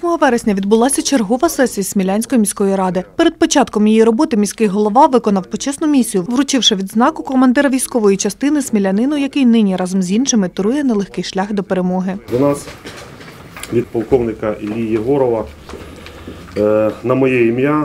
8 вересня відбулася чергова сесія Смілянської міської ради. Перед початком її роботи міський голова виконав почесну місію, вручивши відзнаку командира військової частини смілянину, який нині разом з іншими турує нелегкий шлях до перемоги. До нас від полковника Іллі Єгорова на моє ім'я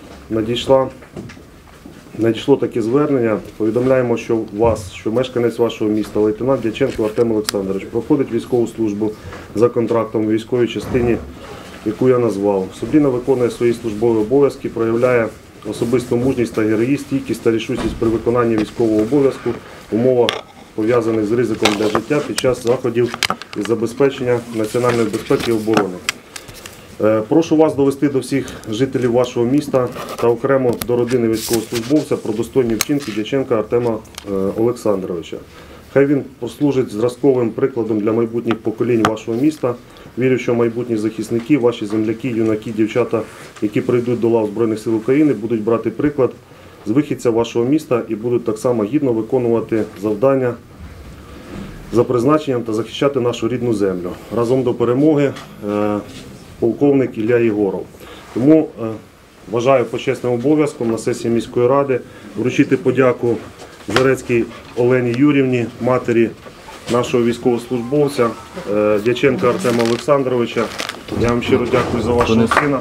надійшло таке звернення. Повідомляємо, що мешканець вашого міста, лейтенант Дяченко Артем Олександрович, проходить військову службу за контрактом у військовій частині, яку я назвав. Сумлінно виконує свої службові обов'язки, проявляє особисту мужність та героїзм, стійкість та рішучість при виконанні військового обов'язку в умовах, пов'язаних з ризиком для життя під час заходів із забезпечення національної безпеки і оборони. Прошу вас довести до всіх жителів вашого міста та окремо до родини військовослужбовця про достойні вчинки Дяченка Артема Олександровича. Хай він послужить зразковим прикладом для майбутніх поколінь вашого міста. Вірю, що майбутні захисники, ваші земляки, юнаки, дівчата, які прийдуть до лав Збройних сил України, будуть брати приклад з вихідця вашого міста і будуть так само гідно виконувати завдання за призначенням та захищати нашу рідну землю. Разом до перемоги. Полковник Ілля Єгоров. Тому вважаю почесним обов'язком на сесії міської ради вручити подяку Зарецькій Олені Юрівні, матері нашого військовослужбовця Дяченка Артема Олександровича. Я вам щиро дякую за вашого сина.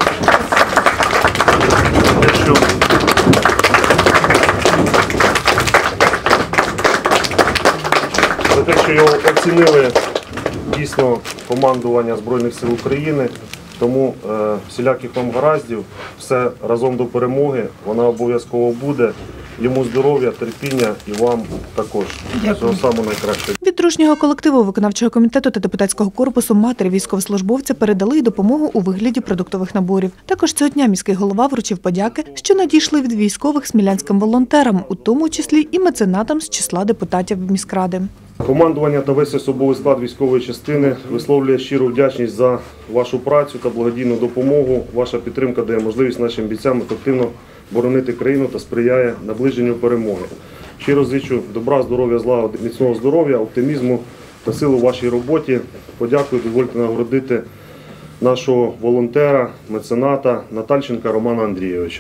За те, що його оцінили дійсно командування Збройних сил України. Тому всіляких вам гараздів, все разом до перемоги, вона обов'язково буде. Йому здоров'я, терпіння і вам також. Всього самого найкращого. Від дружнього колективу виконавчого комітету та депутатського корпусу матері військовослужбовця передали й допомогу у вигляді продуктових наборів. Також цього дня міський голова вручив подяки, що надійшли від військових смілянським волонтерам, у тому числі і меценатам з числа депутатів міськради. Командування та весь особовий склад військової частини висловлює щиру вдячність за вашу працю та благодійну допомогу. Ваша підтримка дає можливість нашим бійцям ефективно боронити країну та сприяє наближенню перемоги. Щиро зичу добра, здоров'я, злагоди, міцного здоров'я, оптимізму та сили у вашій роботі. Подякую, дозвольте нагородити нашого волонтера, мецената Натальченка Романа Андрійовича.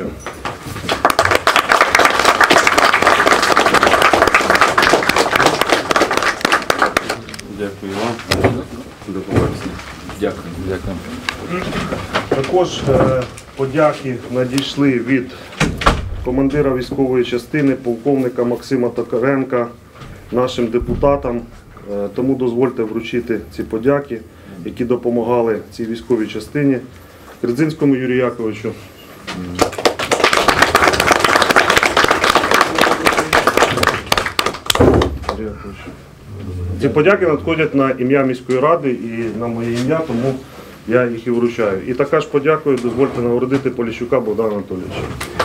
Дякую вам. До побачення. Дякую. Також подяки надійшли від командира військової частини, полковника Максима Токаренка, нашим депутатам. Тому дозвольте вручити ці подяки, які допомагали цій військовій частині. Кредзинському Юрію Яковичу. Ці подяки надходять на ім'я міської ради і на моє ім'я, тому я їх і вручаю. І також подякую, дозвольте нагородити Поліщука Богдана Анатолійовича.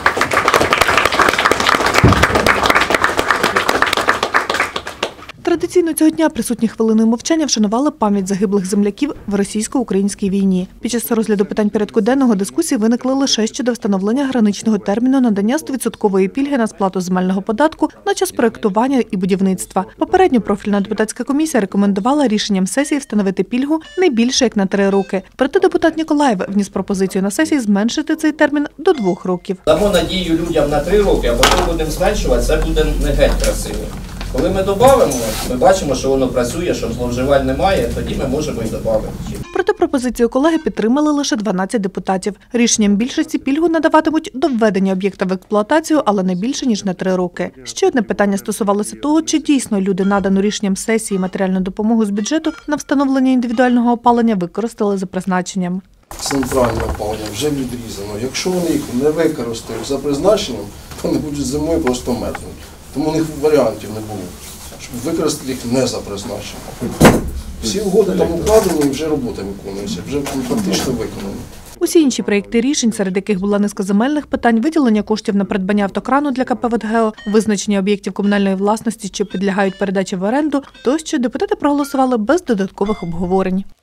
Традиційно цього дня присутні хвилиною мовчання вшанували пам'ять загиблих земляків в російсько-українській війні. Під час розгляду питань порядку денного дискусії виникли лише щодо встановлення граничного терміну надання 100% пільги на сплату земельного податку на час проєктування і будівництва. Попередньо профільна депутатська комісія рекомендувала рішенням сесії встановити пільгу не більше як на 3 роки. Проте депутат Ніколаєв вніс пропозицію на сесії зменшити цей термін до 2 років. Дамо надію людям на 3 роки, а потім будемо зменшувати, це буде не геть красиво. Коли ми додамо, ми бачимо, що воно працює, що зловживань немає, тоді ми можемо і додати. Проте пропозицію колеги підтримали лише 12 депутатів. Рішенням більшості пільгу надаватимуть до введення об'єкта в експлуатацію, але не більше, ніж на 3 роки. Ще одне питання стосувалося того, чи дійсно люди, надану рішенням сесії матеріальну допомогу з бюджету на встановлення індивідуального опалення, використали за призначенням. Центральне опалення вже відрізано. Якщо вони їх не використають за призначенням, то вони будуть зимою просто мерзнути. Тому у них варіантів не було, щоб використати їх не за призначенням. Всі угоди там укладені і вже робота виконується, вже фактично виконані. Усі інші проєкти рішень, серед яких була низка земельних питань, виділення коштів на придбання автокрану для КП «ВодГео», визначення об'єктів комунальної власності, що підлягають передачі в оренду, тощо депутати проголосували без додаткових обговорень.